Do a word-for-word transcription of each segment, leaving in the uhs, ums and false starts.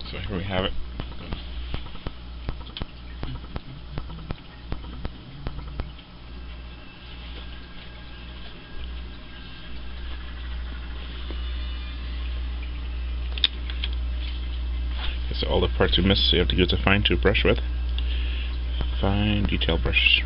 So here we have it. So all the parts you missed, so you have to use a fine tooth brush with. Fine detail brush.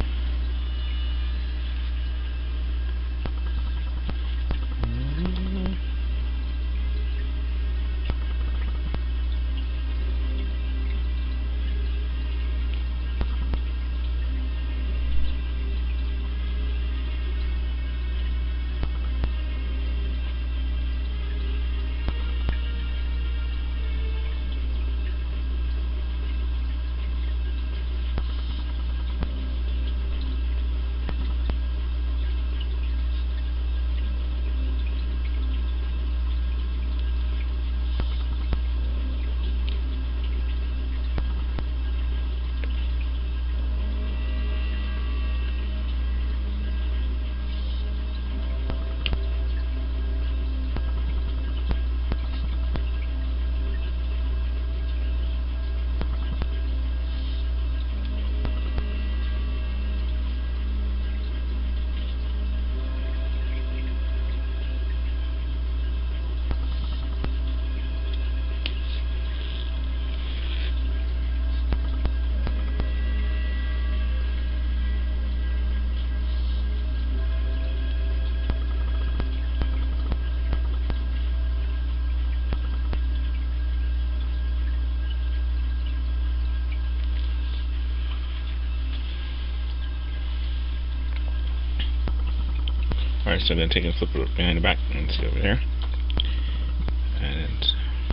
Alright, so I'm going to take and flip it behind the back and see over here. And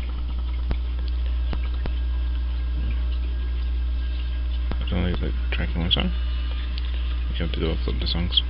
I don't like the tracking one song. You have to go flip the songs.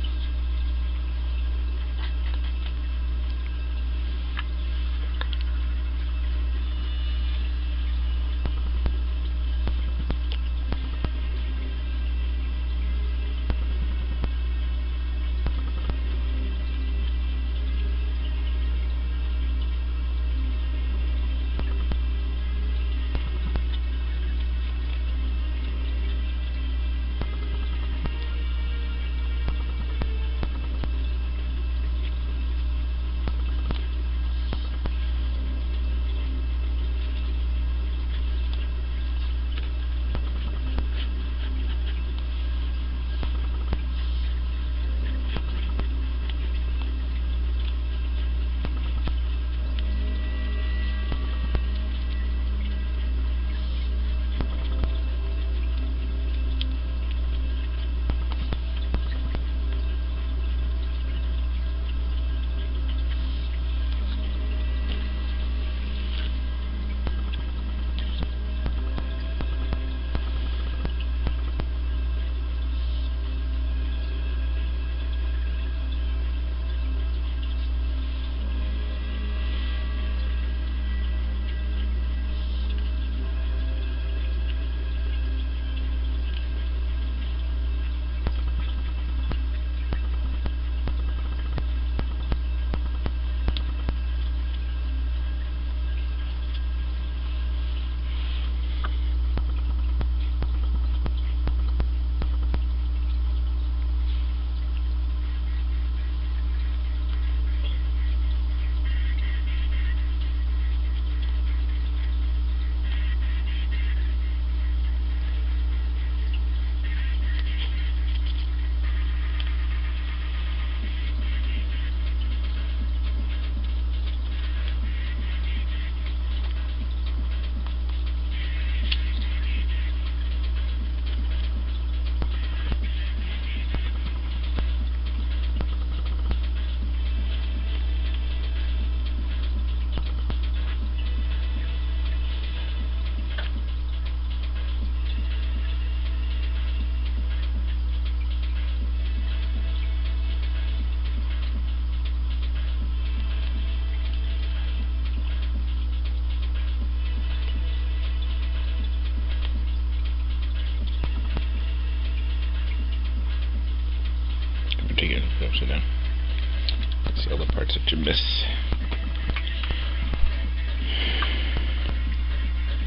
Take it upside down. See all the parts that you miss. See all the parts that you miss.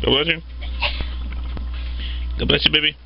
God bless you. God bless you, baby.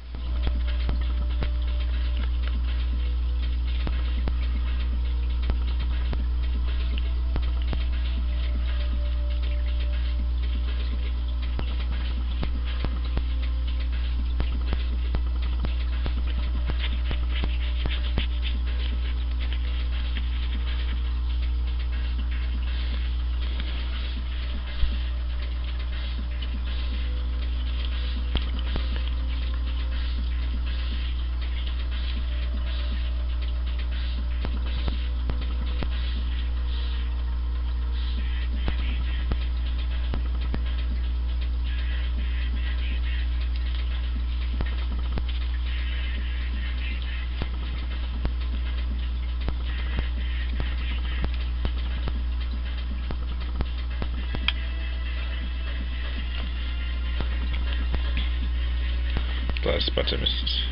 Plus buttons.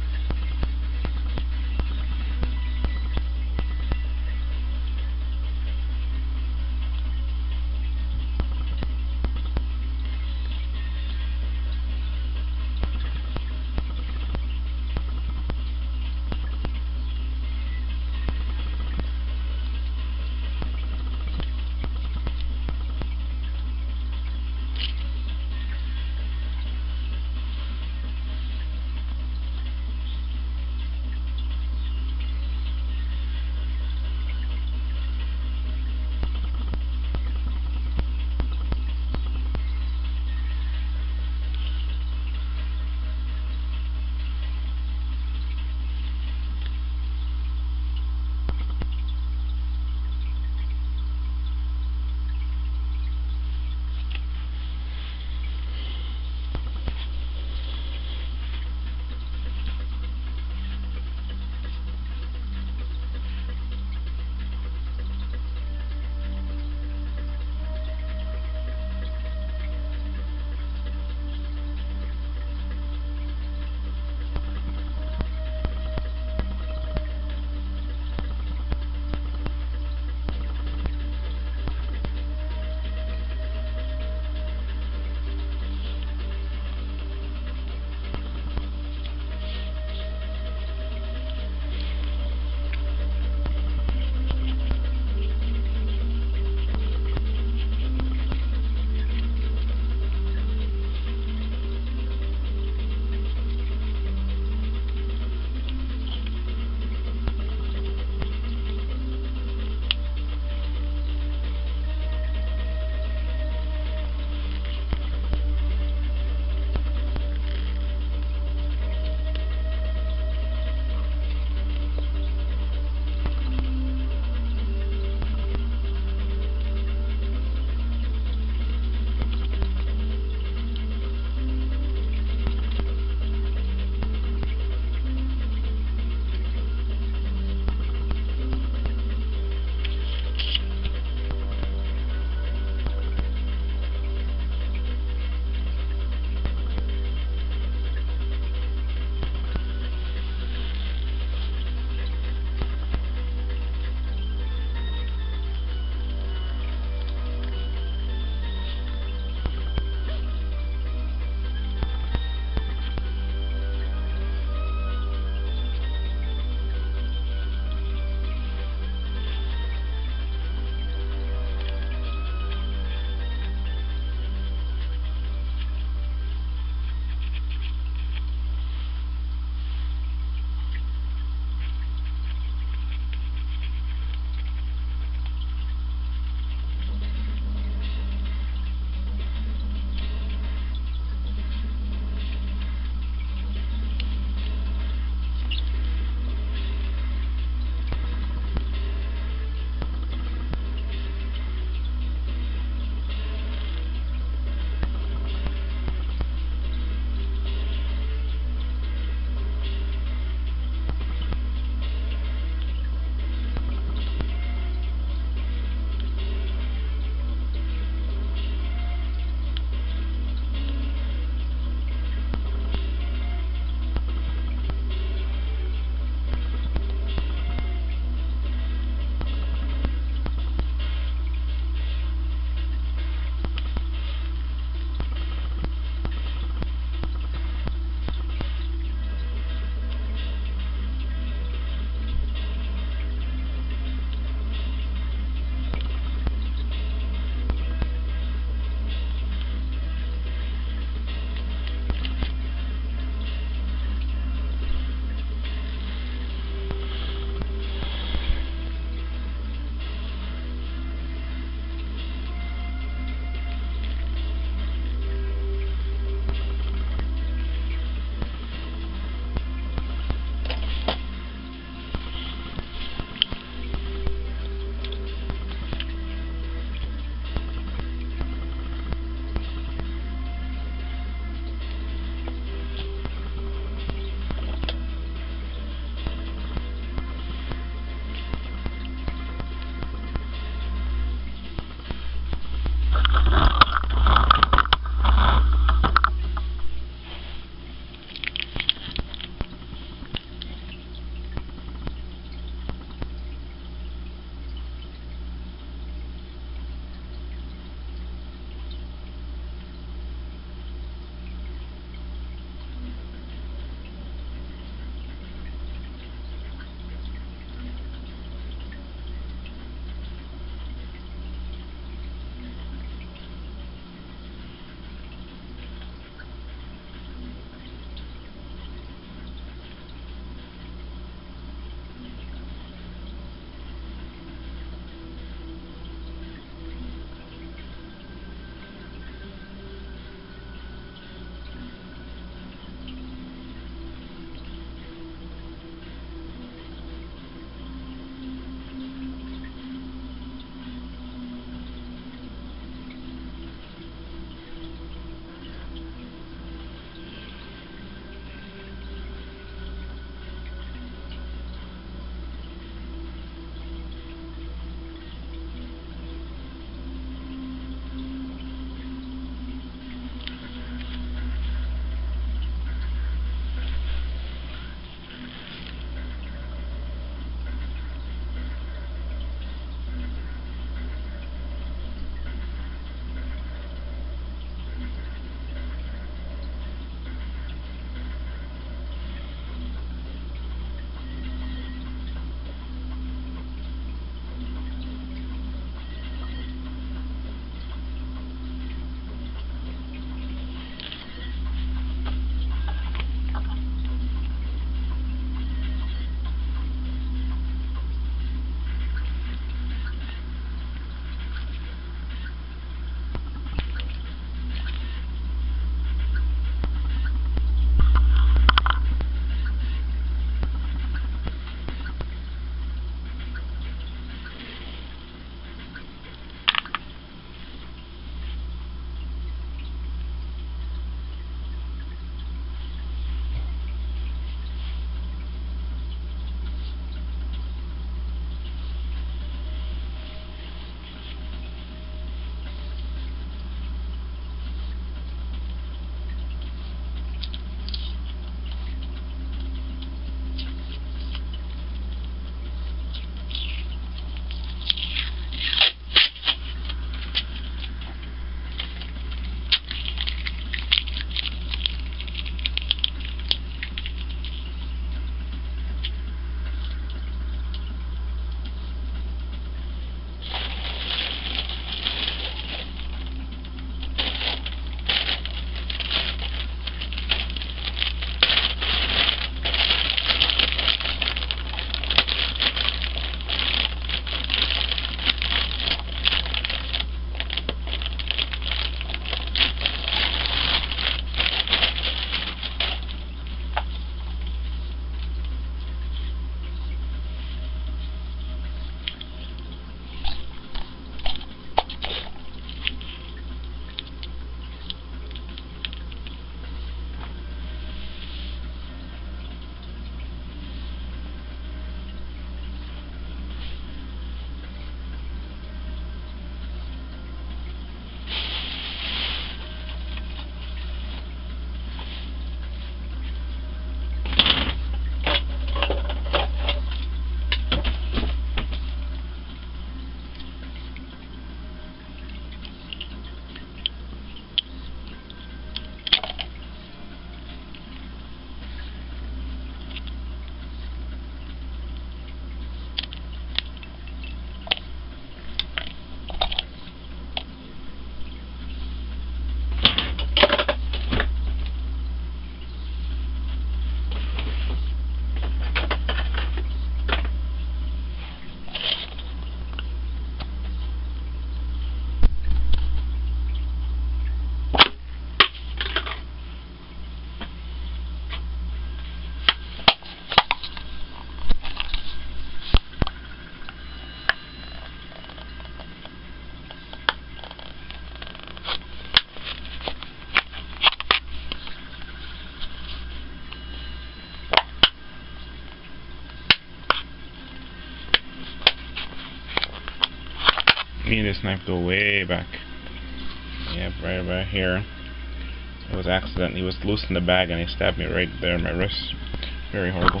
Me and this knife go way back. Yep, right about here. It was accident. He was loose in the bag and he stabbed me right there in my wrist. Very horrible.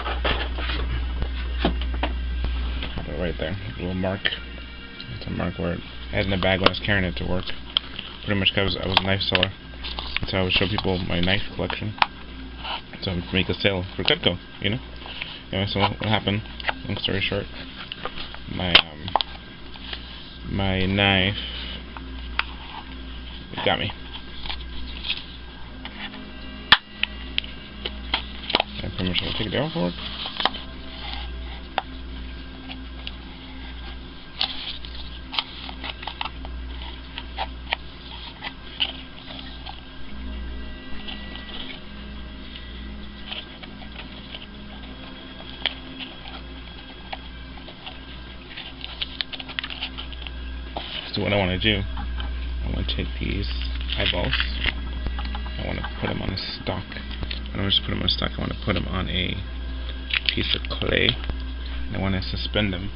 But right there, a little mark. It's a mark where I had in the bag when I was carrying it to work. Pretty much because I was a knife seller. That's how I would show people my knife collection. So I would make a sale for Cutco, you know. Anyway, so what happened? Long story short, my um, my knife it got me. I pretty much have to take it down for it. So what I want to do, I want to take these eyeballs, I want to put them on a stock. I don't just put them on a stock, I want to put them on a piece of clay, and I want to suspend them.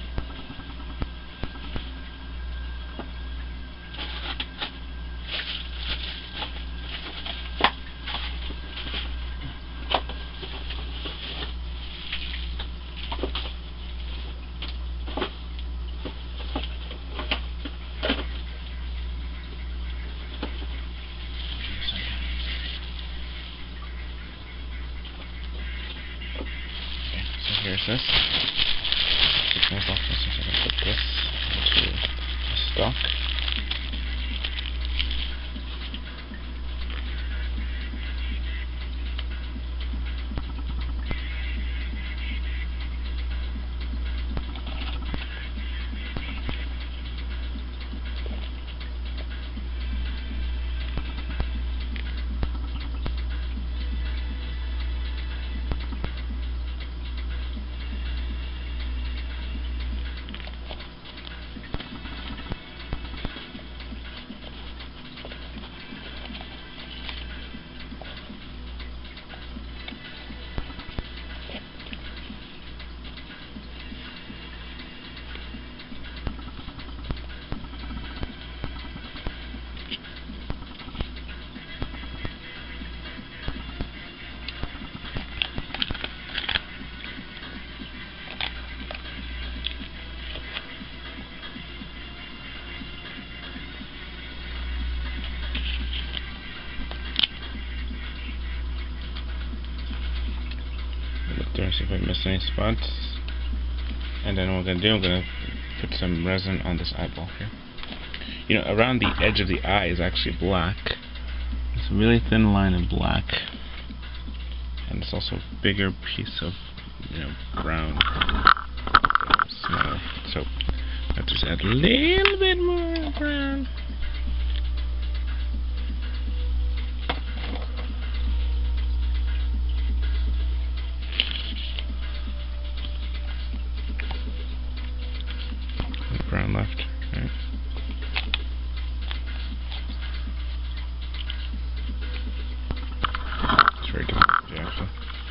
Here's this. Take my box and I'm going to put this into a stock. Look there and see if I miss any spots. And then what I'm going to do, I'm going to put some resin on this eyeball here. You know, around the edge of the eye is actually black. It's a really thin line of black. And it's also a bigger piece of, you know, brown. Smaller. So, I'll just add a little bit more brown. Brown left, right? It's very difficult, yeah, actually.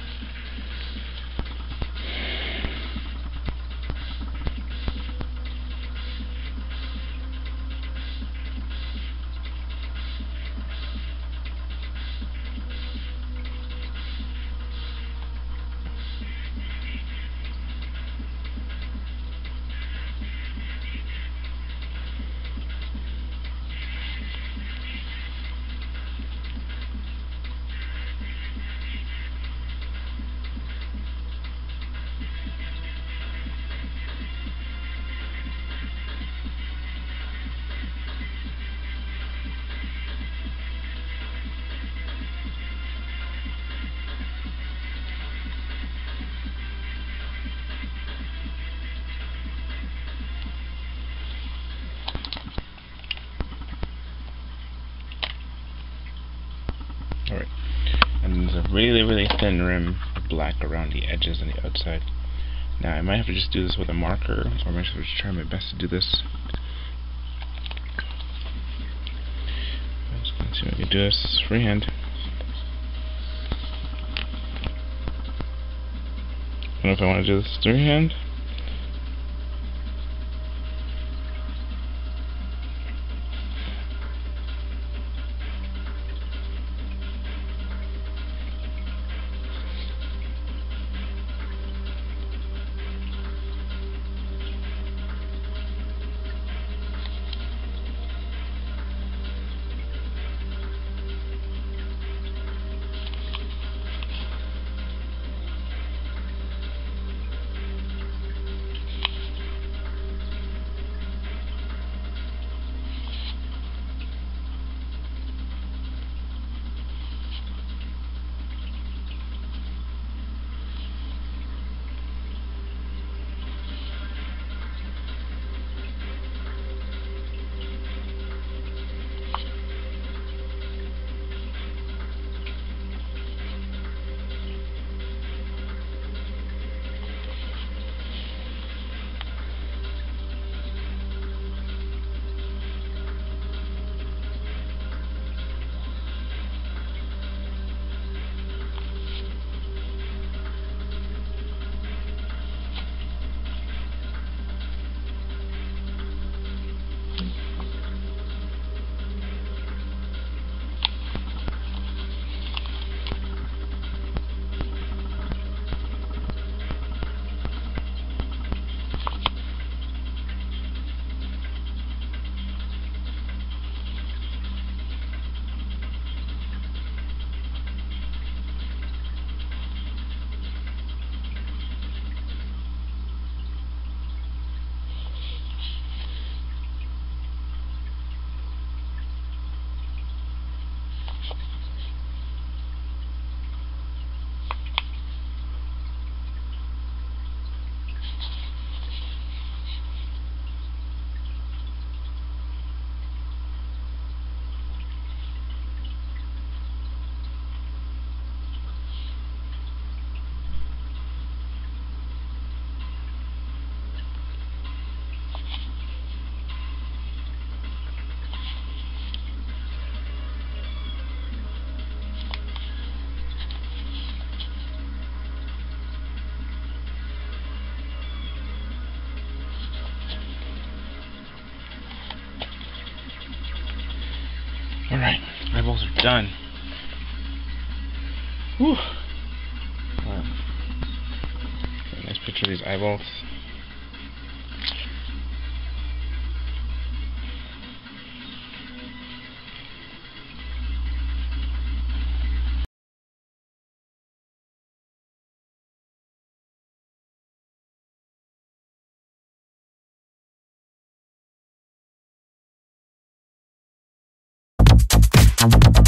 Alright, and there's a really, really thin rim of black around the edges and the outside. Now, I might have to just do this with a marker, or I might have to try my best to do this. I'm just going to see if I can do this freehand. I don't know if I want to do this freehand. eyeballs are done. Whew. Wow. Nice picture of these eyeballs. You